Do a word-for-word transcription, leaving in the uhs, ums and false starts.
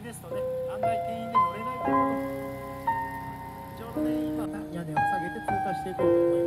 ですとね、案外定員で乗れないということで、ちょうどね今屋根を下げて通過していこうと思います。